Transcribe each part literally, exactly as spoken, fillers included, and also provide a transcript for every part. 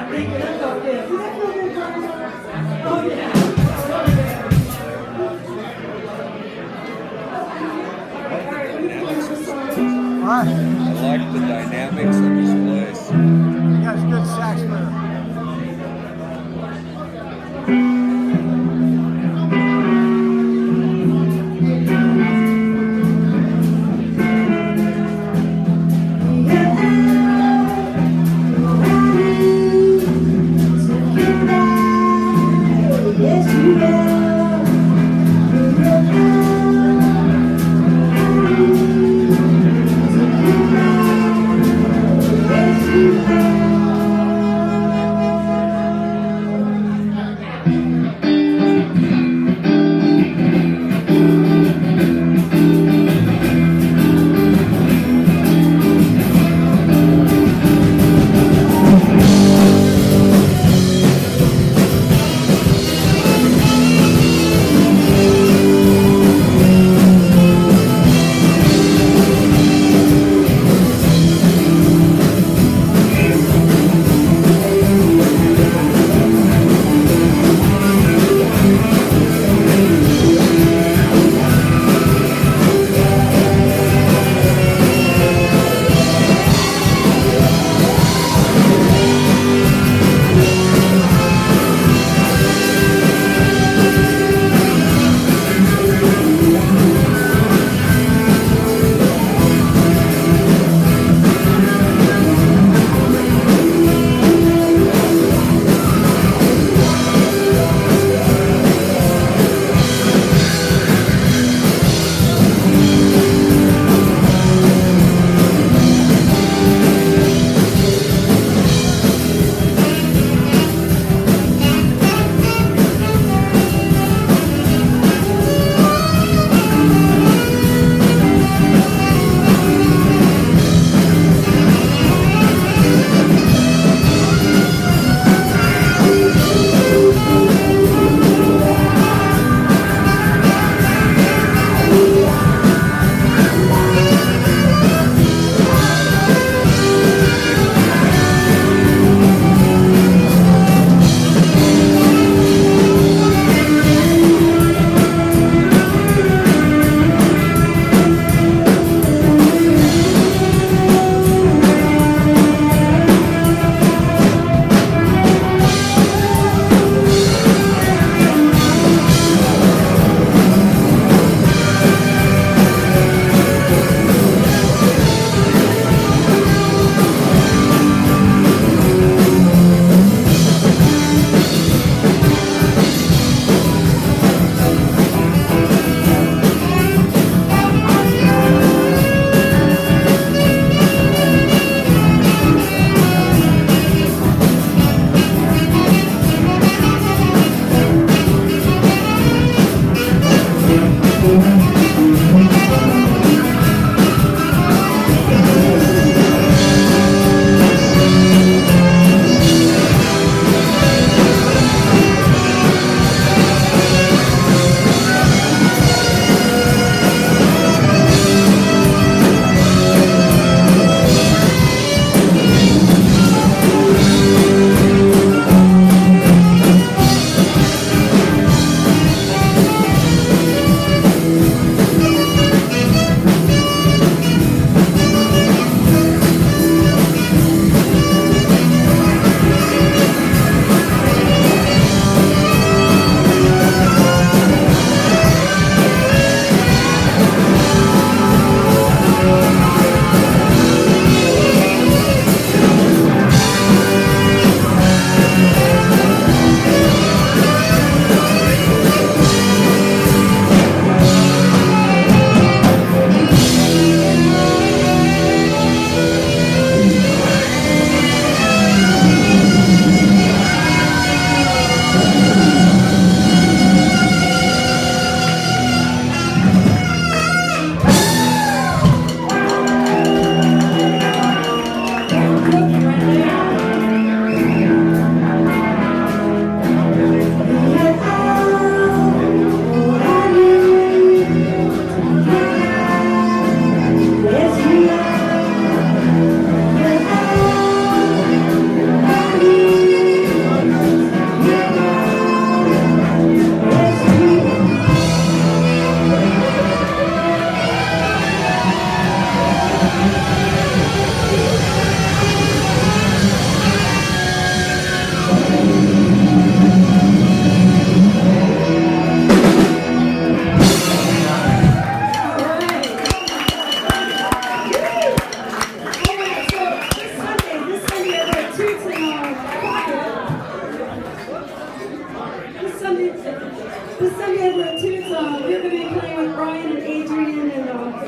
What? I like the dynamics of this place. You got a good sax player. Yeah.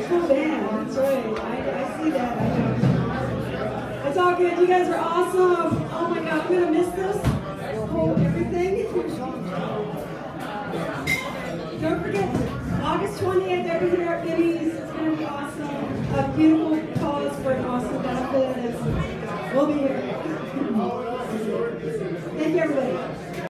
full band. That's right. I, I see that. I know. It's all good. You guys are awesome. Oh my God, I'm gonna miss this. Whole everything. Don't forget, August twentieth, everything at Vinnie's. It's gonna be awesome. A beautiful cause for an awesome benefit. We'll be here. Thank you, everybody.